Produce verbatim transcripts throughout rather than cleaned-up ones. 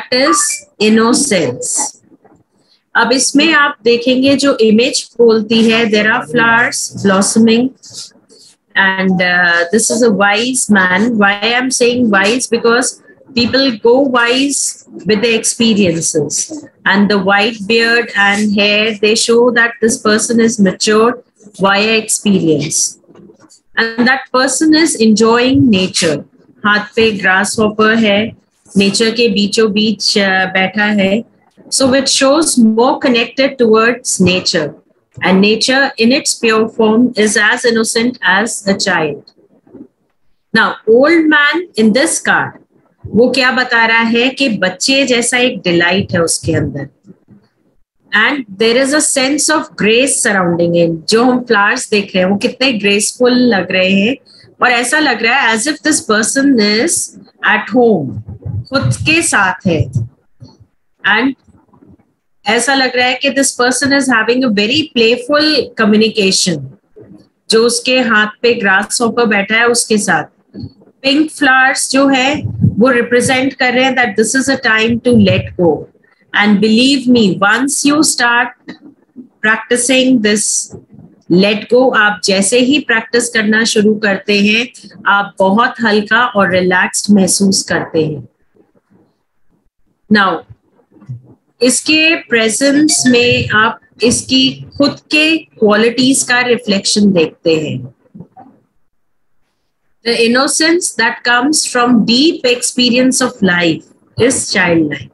That is innocence. अब इसमें आप देखेंगे जो इमेज बोलती है, there are flowers blossoming and uh, this is a wise man. Why I'm saying wise? Because people go wise with the experiences, and the white beard and hair, they show that this person is mature via experience, and that person is enjoying nature. हाथ पे grasshopper है, nature के बीचों बीच बैठा है, so it shows more connected towards nature. And nature in its pure form is as innocent as a child. Now, old man in this card, वो क्या बता रहा है कि बच्चे जैसा एक डिलाइट है उसके अंदर, and there is a sense of grace surrounding in. जो हम फ्लावर्स देख रहे हैं वो कितने ग्रेसफुल लग रहे हैं, और ऐसा लग रहा है as if this person is at home, खुद के साथ है, एंड ऐसा लग रहा है कि this person is having a very playful communication. जो उसके हाथ पे ग्रास हॉपर बैठा है उसके साथ, पिंक फ्लावर्स जो है वो रिप्रेजेंट कर रहे हैं that this is a time to let go. And believe me, once you start practising this let go, आप जैसे ही प्रैक्टिस करना शुरू करते हैं आप बहुत हल्का और रिलैक्स्ड महसूस करते हैं। नाउ इसके प्रेजेंस में आप इसकी खुद के क्वालिटीज का रिफ्लेक्शन देखते हैं। The innocence that comes from deep experience of life is childlike.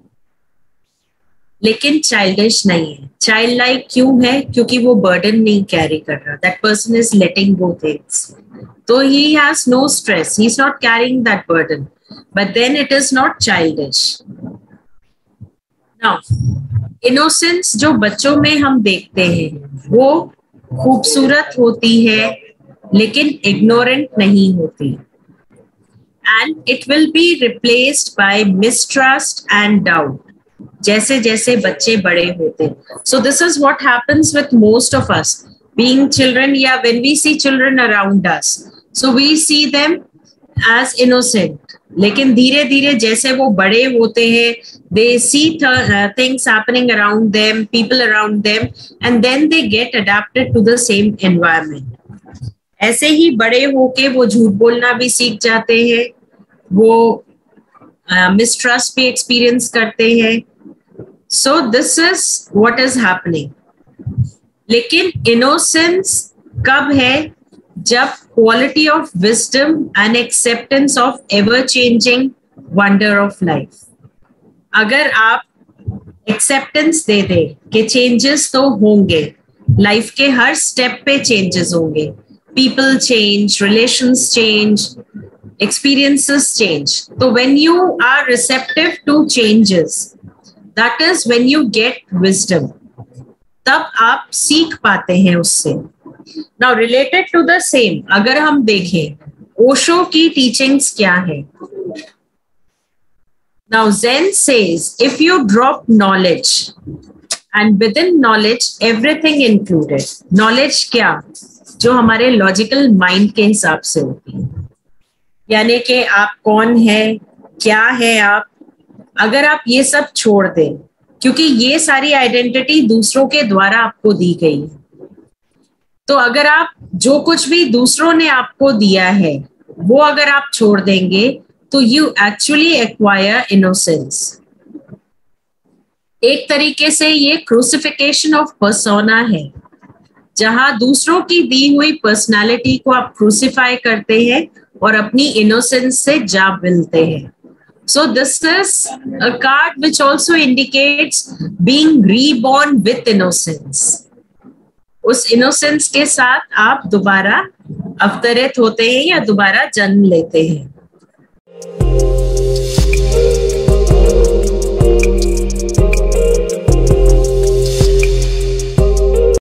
लेकिन चाइल्डिश नहीं है। चाइल्डलाइक क्यों है? क्योंकि वो बर्डन नहीं कैरी कर रहा। That person is letting go things. तो he has no stress. He is not carrying that burden. But then it is not childish. Now, innocence जो बच्चों में हम देखते हैं वो खूबसूरत होती है लेकिन इग्नोरेंट नहीं होती, and it will be replaced by mistrust and doubt जैसे जैसे बच्चे बड़े होते हैं। So this is what happens with most of us being children, या when we see children around us, so we see them as innocent, लेकिन धीरे धीरे जैसे वो बड़े होते हैं they see th uh, things happening around them, people around them, and then they get adapted to the same environment. ऐसे ही बड़े होके वो झूठ बोलना भी सीख जाते हैं, वो मिसट्रस्ट भी एक्सपीरियंस करते हैं। So this is what is happening. लेकिन इनोसेंस कब है? जब quality of wisdom and acceptance of ever changing wonder of life, अगर आप एक्सेप्टेंस दे दे कि चेंजेस तो होंगे, लाइफ के हर स्टेप पे चेंजेस होंगे, people change, relations change, experiences change, तो when you are receptive to changes, that is when you get wisdom, तब आप सीख पाते हैं उससे। Now related to the same, अगर हम देखें ओशो की टीचिंग्स क्या है। Now Zen says if you drop knowledge, and within knowledge everything included, knowledge क्या? जो हमारे लॉजिकल माइंड के हिसाब से होती है, यानी कि आप कौन है, क्या है आप, अगर आप ये सब छोड़ दें, क्योंकि ये सारी आइडेंटिटी दूसरों के द्वारा आपको दी गई है, तो अगर आप जो कुछ भी दूसरों ने आपको दिया है वो अगर आप छोड़ देंगे तो यू एक्चुअली एक्वायर इनोसेंस। एक तरीके से ये क्रूसिफिकेशन ऑफ पर्सोना है, जहां दूसरों की दी हुई पर्सनालिटी को आप क्रूसिफाई करते हैं और अपनी इनोसेंस से जा मिलते हैं। So this is a card which also indicates being reborn with innocence. उस इनोसेंस के साथ आप दोबारा अवतरित होते हैं या दोबारा जन्म लेते हैं।